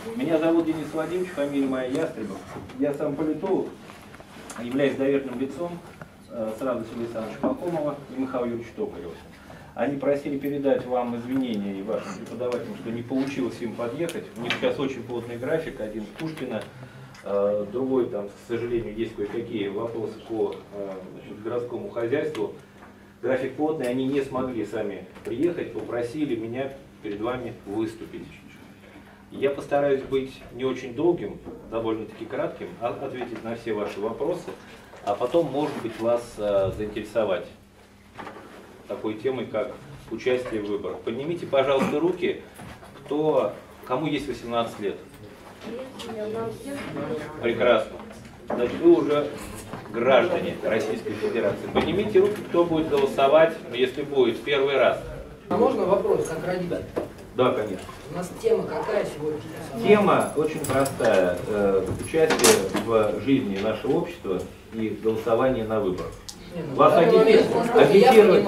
Меня зовут Денис Владимирович, фамилия моя Ястребов. Я сам политолог, являюсь доверенным лицом сразу Сергея Александровича Пахомова и Михаила Юрьевича Токарева. Они просили передать вам извинения и вашим преподавателям, что не получилось им подъехать. У них сейчас очень плотный график, один в Пушкино, другой там, к сожалению, есть кое-какие вопросы по городскому хозяйству. График плотный, они не смогли сами приехать, попросили меня перед вами выступить. Я постараюсь быть не очень долгим, довольно-таки кратким, ответить на все ваши вопросы, а потом, может быть, вас заинтересовать такой темой, как участие в выборах. Поднимите, пожалуйста, руки, кому есть 18 лет. Прекрасно. Значит, вы уже граждане Российской Федерации. Поднимите руки, кто будет голосовать, если будет первый раз. А можно вопрос, как родитель? Да, конечно. У нас тема какая сегодня? Тема очень простая. Участие в жизни нашего общества и голосование на выборах. Вас агитировать.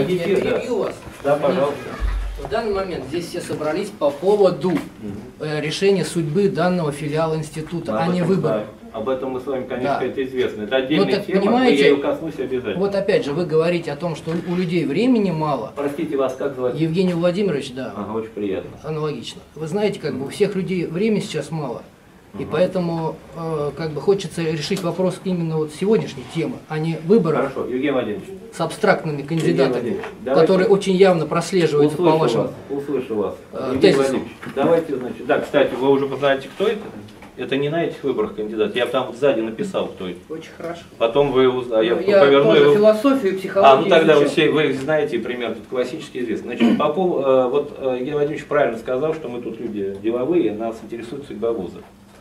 Да, пожалуйста. В данный момент здесь все собрались по поводу решения судьбы данного филиала института, а не выборов. Об этом мы с вами, конечно, да. это известно. Это отдельная тема, понимаете, я ее коснусь обязательно. Вот опять же, вы говорите о том, что у людей времени мало. Простите, вас как зовут? Евгений Владимирович, да. Ага, очень приятно. Аналогично. Вы знаете, как бы у всех людей времени сейчас мало. И поэтому как бы хочется решить вопрос именно вот сегодняшней темы, а не выборов. Хорошо, Евгений Владимирович. С абстрактными кандидатами, которые очень явно прослеживаются по вашим. Услышу вас. Евгений Владимирович, давайте, значит, да, кстати, вы уже знаете, кто это? Это не на этих выборах кандидат. Я там сзади написал, кто это. Очень хорошо. Потом вы я поверну тоже философию и психологию. Ну тогда вы знаете пример, тут классически известный. Значит, вот Евгений Владимирович правильно сказал, что мы тут люди деловые, нас интересует судьба вуза.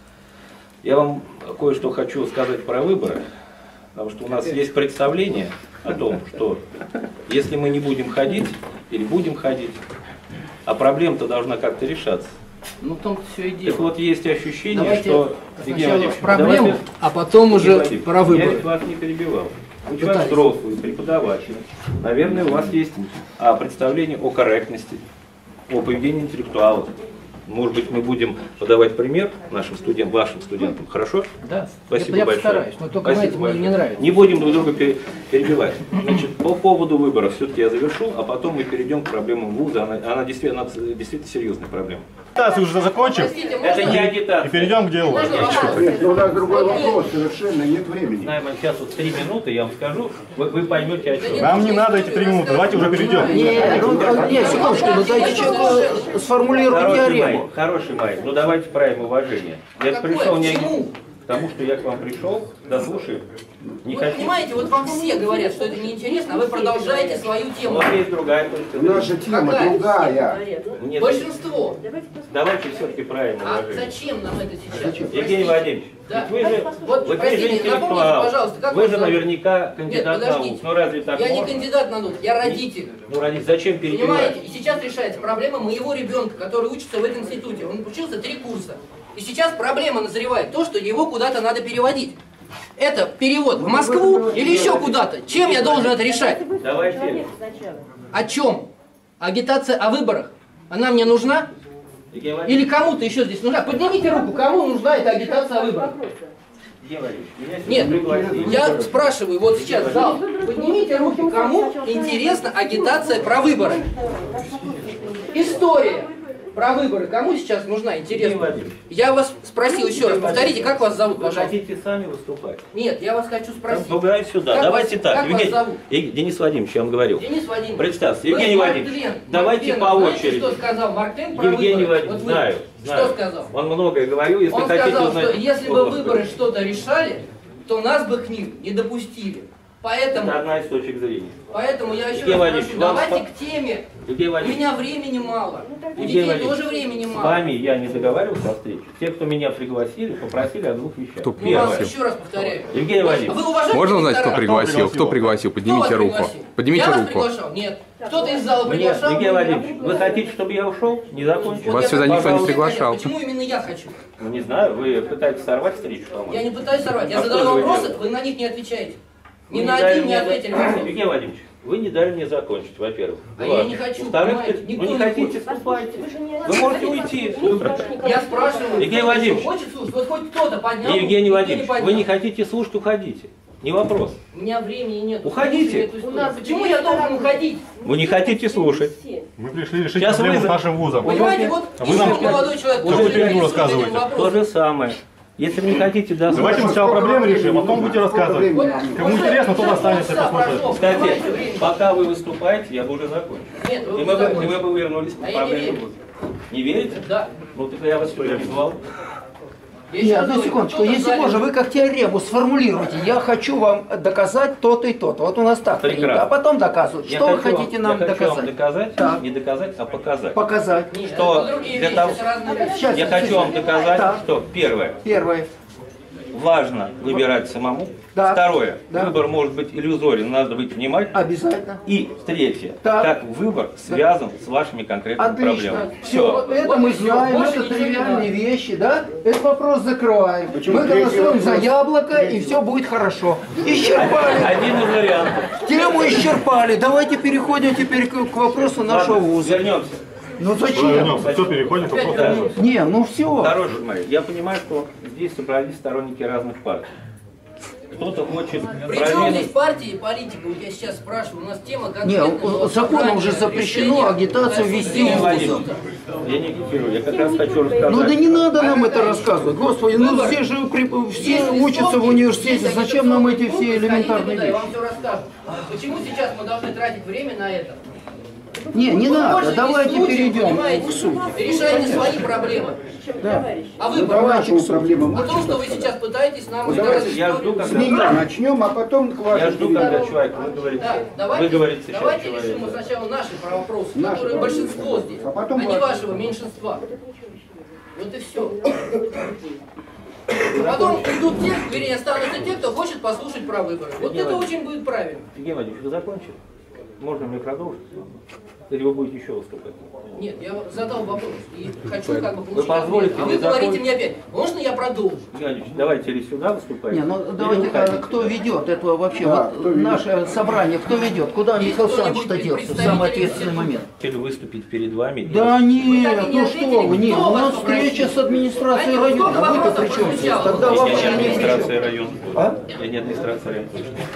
Я вам кое-что хочу сказать про выборы, потому что у нас есть представление о том, что если мы не будем ходить или будем ходить, а проблема-то должна как-то решаться. Ну, в том-то все и дело. Так вот, есть ощущение, давайте что... сначала проблему, а потом уже про выборы. Я ведь вас не перебивал. Вы человек взрослый, преподаватель. Наверное, у вас есть представление о корректности, о поведении интеллектуалов. Может быть, мы будем подавать пример нашим студентам, вашим студентам. Хорошо? Да. Спасибо я большое. Постараюсь, но только, знаете, мне не нравится. Не будем друг друга перебивать. Значит, по поводу выборов все-таки я завершу, а потом мы перейдем к проблемам вуза. Она действительно серьезная проблема. Агитацию уже закончим. Простите, это не агитация. И перейдем к делу. Нет, у нас другой вопрос, совершенно нет времени. Знаем, сейчас вот 3 минуты, я вам скажу, вы поймете, о чем. Нам не надо эти 3 минуты, давайте уже перейдем. Нет, секундочку, ну дайте человеку сформулировать теорему. Хороший май, ну давайте проявим уважение. Я пришел не потому, что я к вам пришел, дослушаю. Не хочу. Понимаете, вот вам все говорят, что это неинтересно, а вы продолжаете свою тему. У вас есть другая точка зрения. Наша тема другая. Нет. Большинство. Давайте все-таки проявим уважение. А зачем нам это сейчас? Евгений Владимирович, да. вы же, вот, вы простите, же интеллектуал, пожалуйста, как вы же наверняка кандидат наук. Ну разве так я можно? не кандидат наук, я родитель. Ну родитель, зачем перебивать? Понимаете, и сейчас решается проблема моего ребенка, который учится в этом институте. Он учился 3 курса. И сейчас проблема назревает то, что его куда-то надо переводить. Это перевод в Москву или еще куда-то? Чем я должен это решать? Давайте. О чем? Агитация о выборах. Она мне нужна? Или кому-то еще здесь нужна? Поднимите руку, кому нужна эта агитация о выборах? Нет, я спрашиваю, вот сейчас зал, поднимите руки, кому интересна агитация про выборы? История про выборы. Кому сейчас нужна? Интересно. Я вас спросил еще раз, повторите, как вас зовут, вы пожалуйста? хотите сами выступать? Нет, я вас хочу спросить. Пугай сюда. Как давайте вас, так. как вас зовут? Денис Владимирович, я вам говорил. Денис Владимирович. Представьте, Евгений Владимирович, давайте по очереди. Что сказал Марк Твен про Евгений выборы? Владимирович, Вот знаю. Что сказал? Он многое говорил, если Он хотите сказал, узнать. что если бы выборы что-то решали, то нас бы к ним не допустили. Поэтому, это одна из точек зрения. Поэтому я еще Евгений раз прошу, Владимирович, давайте к теме. У меня времени мало. У детей тоже времени мало. С вами я не договаривался о встрече. Те, кто меня пригласили, попросили о 2 вещах. Кто пригласил? Еще раз повторяю. Евгений Владимирович. Можно узнать, кто пригласил? Кто пригласил? Поднимите руку. Поднимите руку. Я вас приглашал? Нет. Кто-то из зала приглашал? Евгений Владимирович, вы хотите, чтобы я ушел? Не закончил? Вас сюда никто не приглашал. Почему именно я хочу? Ну не знаю, вы пытаетесь сорвать встречу, по-моему. Я не пытаюсь сорвать. Я задаю вопросы, вы на них не отвечаете. Ни на один не ответили. Евгений Владимирович, Вы не дали мне закончить, во-первых. А я не хочу, Во-вторых, понимаете, вы никто не не хотите, хочет. вступайте. Вы можете уйти. Я спрашиваю, Евгений кто Владимирович. хочет слушать? Вот хоть кто-то поднял. Евгений никто Владимирович, поднял. вы не хотите слушать, уходите. Не вопрос. У меня времени нет. Уходите. У нас почему я должен уходить? Вы не хотите слушать. Мы пришли решить Сейчас проблему вы- с нашим вузом. Понимаете, вот А вы нам еще молодой человек. уже уже фигню рисует рассказываете. этим То вопросом. же самое. Если вы не хотите дослушать. Давайте мы сначала проблемы решим, а потом будете рассказывать. Кому интересно, тот останется и послушает. Кстати, пока вы выступаете, я бы уже закончил. Нет, И вы мы закончите. бы вернулись к А я не проблеме. верю. Не верите? Да. Ну так я вас призвал. Я еще Нет, раз одну говорю, секундочку, кто-то если в зале- можно, вы как теорему сформулируйте. Я хочу вам доказать то-то и то-то. Вот у нас так принято. Прекрасно. А потом доказывать. Я Что вы хочу хотите вам- нам я хочу вам доказать? доказать, Так. не доказать, а показать. Показать. Нет, Что это другие для вещи, того- это разные вещи. Сейчас, Я хочу вам доказать, Так. что первое, Первое. важно выбирать самому. Да. Второе, Да. выбор может быть иллюзорен, надо быть внимательным. Обязательно. И третье, Так. как выбор связан с вашими конкретными Отлично. проблемами. Все. Все. Это мы Вот и всё. знаем, Больше это ничего не тривиальные надо. вещи, да? Этот вопрос закрываем. Почему? Мы Третий голосуем за вопрос. яблоко, и все будет хорошо. Исчерпали. Один из вариантов. Тему исчерпали. Давайте переходим теперь к вопросу нашего Ладно, вуза. вернемся. Ну зачем? Вернемся. Все, переходим к вопросу. Да. Не, ну все. Хорошие мои, я понимаю, что здесь собрались сторонники разных партий. Кто-то хочет Причем здесь проверить. партии и политика? Вот я сейчас спрашиваю, у нас тема Не, конкретная. законом уже запрещено агитацию вести Евгений в Владимирович, вузах. я не агитирую, я как раз хочу рассказать. Ну да не надо нам это рассказывать. Господи, ну все же все учатся в университете. Зачем нам эти все элементарные Я вещи? вам все расскажу. Почему сейчас мы должны тратить время на это? Не Вы надо. пользуетесь Давайте случаем, перейдем понимаете? к сути. Решайте свои проблемы. Да. А вы Давайте к сути. проблема. о том, что вы сейчас пытаетесь нам Вот рассказать. давайте Я жду, историю. С нее когда... начнем, а потом к Я вашему. жду, когда человек, вы говорите, Да, вы давайте, говорите сейчас давайте человек. решим мы сначала наши вопросы, Наши которые вопросы. большинство здесь, А потом не ваши. вашего меньшинства. Вот и все. А потом идут те, вернее, останутся те, кто хочет послушать про выборы. Вот это очень будет правильно. Евгений Владимирович, вы закончили? Можно мне продолжить? Или вы будете еще выступать? Нет, я задал вопрос и хочу как бы Вы получить позволите ответ. А мне вы говорите закончить? мне опять, можно я продолжу? Евгений Владимирович, давайте или сюда выступайте. Не, ну или давайте, уходите. кто ведет это вообще, Да, вот кто ведет? наше собрание, кто ведет, куда Есть Михаил кто-нибудь Александрович-то из делся в представителей самый ответственный института? момент? Хотели выступить перед вами. и Да нет, так и не ну что ответили, вы, нет, кто у вас нас встреча попросил? с администрацией Знаете, района, сколько вы-то вопросов при чем здесь? прозвучало? Тогда Я вообще не не при администрация чем. района. А? Я не администрация района.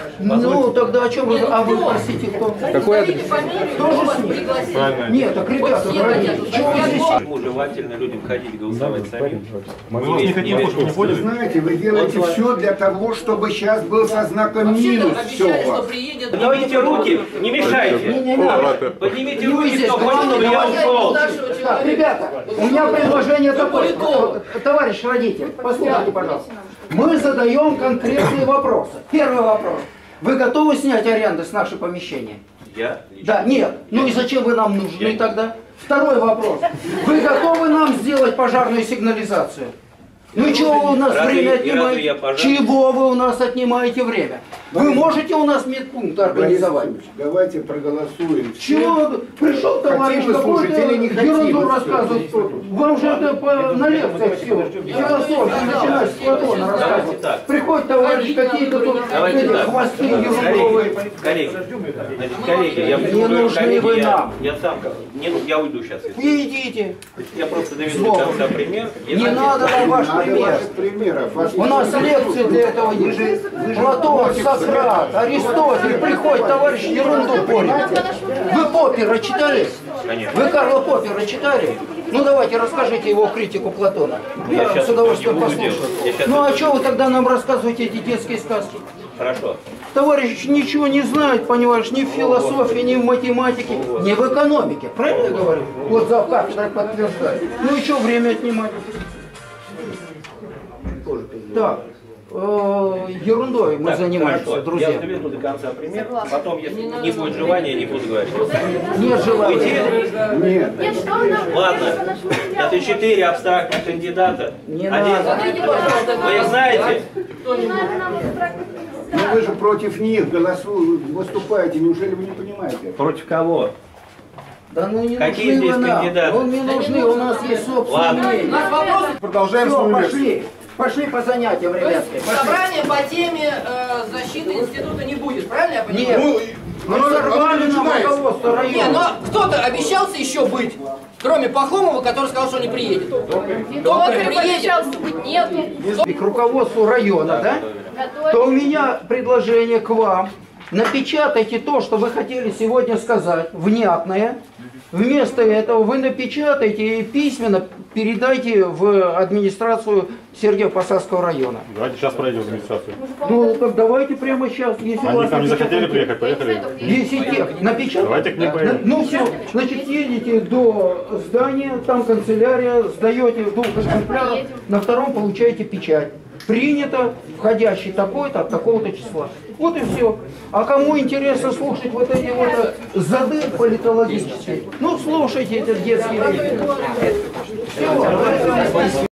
Ну, тогда о чем вы, а вы простите, кто? Какой адрес? Кто вас пригласил? Правильно. Нет, так, ребята, все дорогие, хотят. чего вы здесь? Почему желательно людям ходить голосовать самим? Мы вас не хотим, чтобы вы не Вы поняли. знаете, вы делаете все для того, чтобы сейчас был со знаком минус Вообще-то все обещали, у что вас. приедет. Поднимите руки, не мешайте. Не надо. Поднимите Не вы руки, здесь, кто понял, я давайте, ушел. Так, ребята, у меня предложение такое. Товарищ родитель, послушайте, пожалуйста. Мы задаем конкретные вопросы. Первый вопрос. Вы готовы снять аренду с нашего помещения? Я лично. Да, нет. Ну и зачем вы нам нужны Я- тогда? Второй вопрос. Вы готовы нам сделать пожарную сигнализацию? Ну чего вы у нас Разве- время и разве я отнимаете? пожарный? Чего вы у нас отнимаете время? Вы можете у нас медпункт организовать? Давайте проголосуем. Чего? Пришел товарищ Хотим вы слушать какой-то или не хотим? ерунду рассказывать. Вам же это на лекциях все. Философия, начиная с Платона Давайте рассказывать. так. Приходит товарищ, какие-то тут Давайте эти так. хвосты ерундовые. Коллеги, значит, коллеги, я Не нужны вы нам. Я сам, я уйду сейчас. если- И идите. Я просто доведу до конца пример. Не надо нам ваш Надо пример. ваших примеров. Вас У нас лекции для этого есть. Платон, Сократ, Аристотель. Приходит товарищ ерунду порит. Вы Поппера читали? Конечно. Вы Карла Поппера читали? Ну давайте расскажите его критику Платона. Я Я щас с удовольствием не буду послушаю. делать. Я щас Ну а это- что вы тогда нам рассказываете эти детские сказки? Хорошо. Товарищ ничего не знает, понимаешь, ни в философии, ни в математике, ни в экономике. Правильно я говорю? Вот завкафедрой подтверждает. Ну и что время отнимать? Так, ерундой мы Так, занимаемся, хорошо. друзья. Я доведу до конца пример. Потом, если не будет желания, не буду говорить. Нет желания. Уйти? нет. Ладно. Это 4 абстрактных кандидата. Не Один. надо. Вы их знаете? Но вы же против них голосуете, выступаете. Неужели вы не понимаете? Против кого? Да ну не Какие нужны здесь вы нам. кандидаты? Ну не нужны, у нас есть собственное Ладно. У мнение. нас вопросы. Продолжаем Все, свою лекцию. пошли. Пошли по занятиям, ребятки. Пошли. Собрание по теме защиты института не будет, правильно я понимаю? Нет. Ну, Разорвали нам руководство района. Не, но кто-то обещался еще быть, кроме Пахомова, который сказал, что не приедет. Кто приедет? Нету. К руководству района, да? То у меня предложение к вам. Напечатайте то, что вы хотели сегодня сказать, внятное. Вместо этого вы напечатайте и письменно передайте в администрацию Сергиево-Посадского района. Давайте сейчас пройдем в администрацию. Ну, так давайте прямо сейчас. Если Они к нам не захотели приехать, поехали. Если тех напечатать. Давайте к ним поедем. Ну все, значит, едете до здания, там канцелярия, сдаете в 2 экземплярах, на 2-м получаете печать. Принято, входящий такой-то от такого-то числа. Вот и все. А кому интересно слушать вот эти вот зады политологические, ну слушайте этот детский речь. Все.